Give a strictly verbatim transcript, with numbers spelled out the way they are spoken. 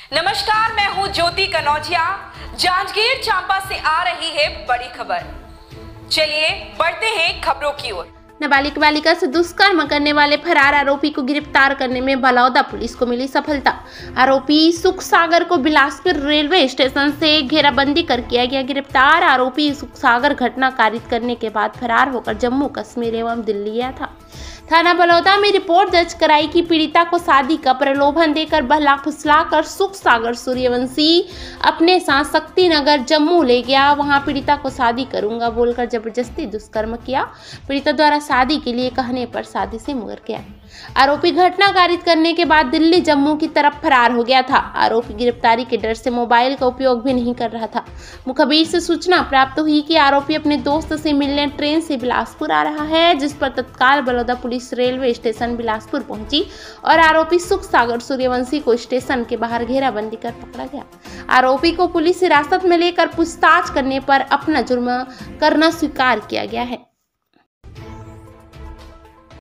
नमस्कार, मैं हूं ज्योति कनौजिया। जांजगीर चांपा से आ रही है बड़ी खबर। चलिए बढ़ते हैं खबरों की ओर। नाबालिग बालिका से दुष्कर्म करने वाले फरार आरोपी को गिरफ्तार करने में बलौदा पुलिस को मिली सफलता। आरोपी सुख सागर को बिलासपुर रेलवे स्टेशन से घेराबंदी कर किया गया गिरफ्तार। आरोपी सुख सागर घटना कारित करने के बाद फरार होकर जम्मू कश्मीर एवं दिल्ली गया था। थाना बलौदा में रिपोर्ट दर्ज कराई कि पीड़िता को शादी का प्रलोभन देकर बहला फुसला कर सुख सागर सूर्यवंशी अपने साथ शक्ति नगर जम्मू ले गया। वहां पीड़िता को शादी करूंगा बोलकर जबरदस्ती दुष्कर्म किया। पीड़िता द्वारा शादी के लिए कहने पर शादी से मुकर गया। आरोपी घटना कारित करने के बाद दिल्ली जम्मू की तरफ फरार हो गया था। आरोपी गिरफ्तारी के डर से मोबाइल का उपयोग भी नहीं कर रहा था। मुखबिर से सूचना प्राप्त हुई कि आरोपी अपने दोस्त से मिलने ट्रेन से बिलासपुर आ रहा है, जिस पर तत्काल Baloda police railway station Bilaspur पहुंची और आरोपी सुख सागर सूर्यवंशी को स्टेशन के बाहर घेराबंदी कर पकड़ा गया। आरोपी को पुलिस हिरासत में लेकर पूछताछ करने पर अपना जुर्म करना स्वीकार किया गया है।